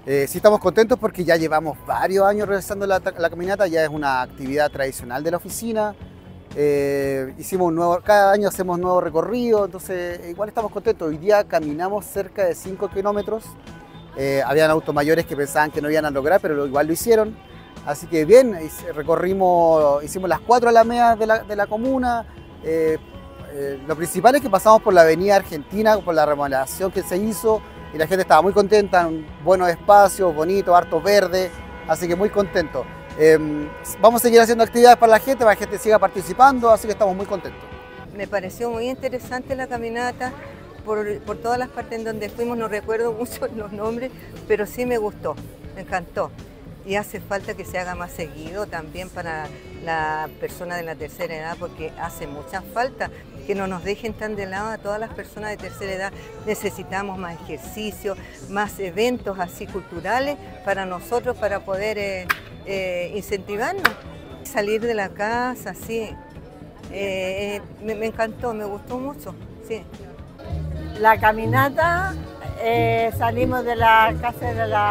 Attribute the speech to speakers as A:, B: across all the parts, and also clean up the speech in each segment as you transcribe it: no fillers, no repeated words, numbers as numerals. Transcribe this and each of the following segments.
A: Sí estamos contentos porque ya llevamos varios años realizando la caminata, ya es una actividad tradicional de la oficina. Cada año hacemos nuevos recorridos, entonces igual estamos contentos. Hoy día caminamos cerca de 5 kilómetros. Habían autos mayores que pensaban que no iban a lograr, pero igual lo hicieron. Así que bien, hicimos las 4 alamedas de la comuna. Lo principal es que pasamos por la avenida Argentina, por la remodelación que se hizo, y la gente estaba muy contenta, buenos espacios, bonitos, hartos verdes, así que muy contento. Vamos a seguir haciendo actividades para la gente siga participando, así que estamos muy contentos.
B: Me pareció muy interesante la caminata por todas las partes en donde fuimos, no recuerdo mucho los nombres, pero sí me gustó, me encantó. Y hace falta que se haga más seguido también para la persona de la tercera edad, porque hace mucha falta que no nos dejen tan de lado a todas las personas de tercera edad. Necesitamos más ejercicio, más eventos así culturales para nosotros, para poder incentivarnos. Salir de la casa, sí, me encantó, me gustó mucho, sí.
C: La caminata, salimos de la casa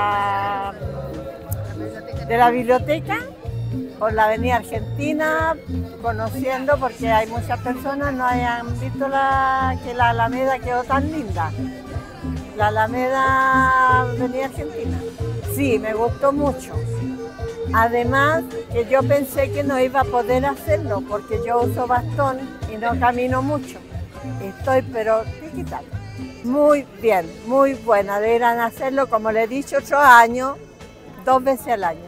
C: de la biblioteca por la avenida Argentina, conociendo, porque hay muchas personas no hayan visto que la Alameda quedó tan linda. La Alameda avenida Argentina. Sí, me gustó mucho. Además, que yo pensé que no iba a poder hacerlo, porque yo uso bastón y no camino mucho. Estoy pero digital. Muy bien, muy buena. Deberán hacerlo, como le he dicho, 8 años, 2 veces al año.